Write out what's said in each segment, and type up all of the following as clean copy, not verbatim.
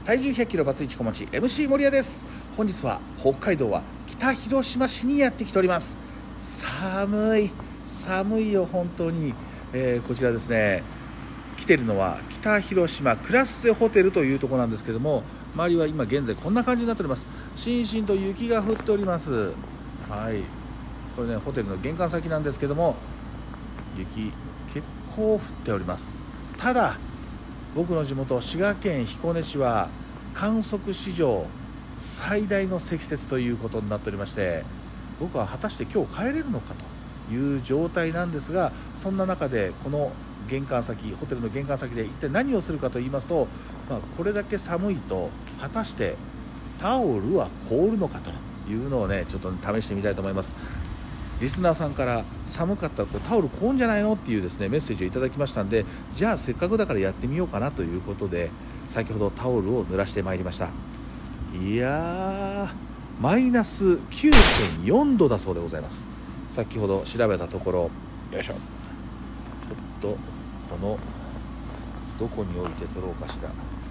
体重100キロバツイチ小持ち MC 森谷です。本日は北海道は北広島市にやってきております。寒いよ本当に、こちらですね、来てるのは北広島クラッセホテルというところなんですけども、周りは今現在こんな感じになっております。しんしんと雪が降っております。はい、これねホテルの玄関先なんですけども、雪結構降っております。ただ僕の地元滋賀県彦根市は観測史上最大の積雪ということになっておりまして、僕は果たして今日帰れるのかという状態なんですが、そんな中でこの玄関先、ホテルの玄関先で一体何をするかと言いますと、これだけ寒いと果たしてタオルは凍るのかというのをね、ちょっと試してみたいと思います。リスナーさんから寒かったらタオル凍るんじゃないのっていうですねメッセージをいただきましたんで、じゃあせっかくだからやってみようかなということで、先ほどタオルを濡らしてまいりました。いやー、マイナス 9.4 度だそうでございます。先ほど調べたところ、よいしょ、ちょっとこのどこに置いて撮ろうかしら。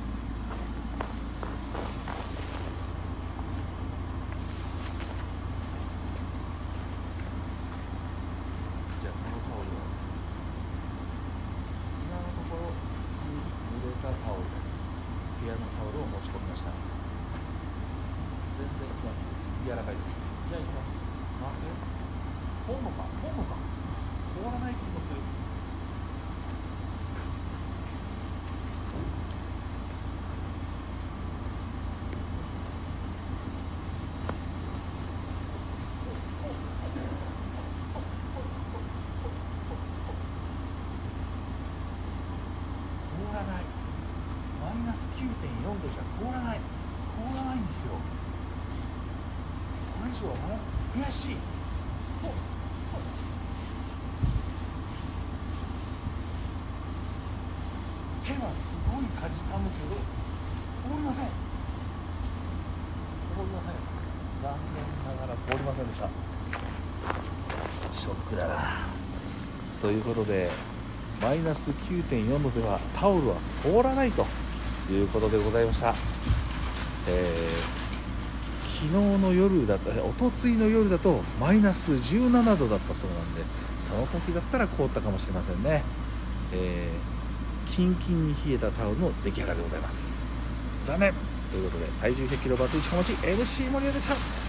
タオルです。部屋のタオルを持ち込みました。全然今普通に柔らかいです。じゃあ行きます。回すよ。凍るのか凍らない気もする。凍らない。マイナス 9.4 度じゃ凍らないんですよ。これ以上は悔しい。手はすごいかじかむけど凍りません。残念ながら凍りませんでした。ショックだな。ということでマイナス 9.4 度ではタオルは凍らないということでございました。昨日の夜だった、おとついの夜だとマイナス17度だったそうなんで、その時だったら凍ったかもしれませんね。キンキンに冷えたタオルの出来上がりでございます。残念ということで、体重100キロバツイチ小持ち MC 森谷でした。